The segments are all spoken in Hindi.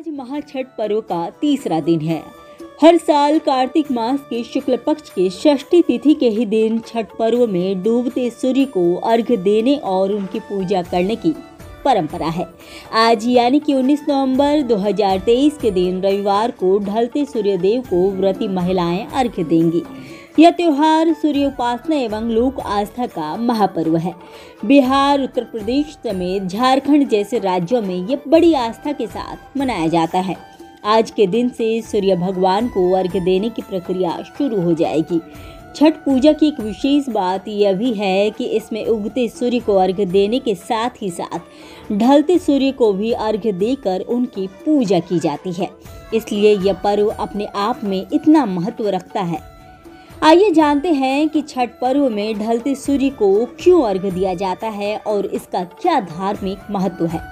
आज महाछठ पर्व का तीसरा दिन है। हर साल कार्तिक मास के शुक्ल पक्ष के षष्ठी तिथि के ही दिन छठ पर्व में डूबते सूर्य को अर्घ्य देने और उनकी पूजा करने की परंपरा है। आज यानी कि 19 नवंबर 2023 के दिन रविवार को ढलते सूर्यदेव को व्रती महिलाएं अर्घ्य देंगी। यह त्योहार सूर्य उपासना एवं लोक आस्था का महापर्व है। बिहार, उत्तर प्रदेश समेत झारखंड जैसे राज्यों में ये बड़ी आस्था के साथ मनाया जाता है। आज के दिन से सूर्य भगवान को अर्घ्य देने की प्रक्रिया शुरू हो जाएगी। छठ पूजा की एक विशेष बात यह भी है कि इसमें उगते सूर्य को अर्घ्य देने के साथ ही साथ ढलते सूर्य को भी अर्घ्य देकर उनकी पूजा की जाती है। इसलिए यह पर्व अपने आप में इतना महत्व रखता है। आइए जानते हैं कि छठ पर्व में ढलते सूर्य को क्यों अर्घ्य दिया जाता है और इसका क्या धार्मिक महत्व है।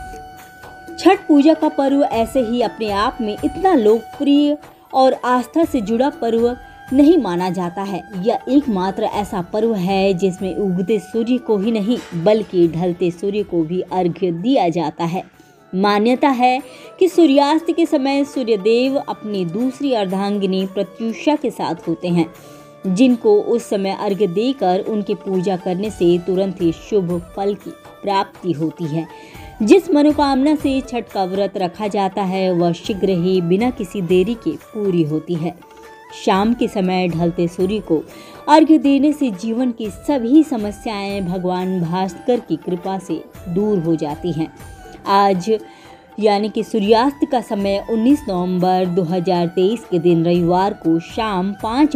छठ पूजा का पर्व ऐसे ही अपने आप में इतना लोकप्रिय और आस्था से जुड़ा पर्व नहीं माना जाता है। यह एकमात्र ऐसा पर्व है जिसमें उगते सूर्य को ही नहीं बल्कि ढलते सूर्य को भी अर्घ्य दिया जाता है। मान्यता है कि सूर्यास्त के समय सूर्यदेव अपनी दूसरी अर्धांगिनी प्रत्युषा के साथ होते हैं, जिनको उस समय अर्घ्य देकर उनकी पूजा करने से तुरंत ही शुभ फल की प्राप्ति होती है। जिस मनोकामना से छठ का व्रत रखा जाता है वह शीघ्र ही बिना किसी देरी के पूरी होती है। शाम के समय ढलते सूर्य को अर्घ्य देने से जीवन की सभी समस्याएं भगवान भास्कर की कृपा से दूर हो जाती हैं। आज यानी कि सूर्यास्त का समय 19 नवंबर 2023 के दिन रविवार को शाम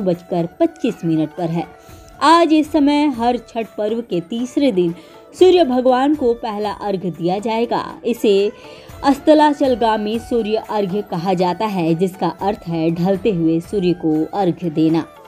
5:25 पर है। आज इस समय हर छठ पर्व के तीसरे दिन सूर्य भगवान को पहला अर्घ्य दिया जाएगा। इसे अस्ताचलगामी सूर्य अर्घ्य कहा जाता है, जिसका अर्थ है ढलते हुए सूर्य को अर्घ्य देना।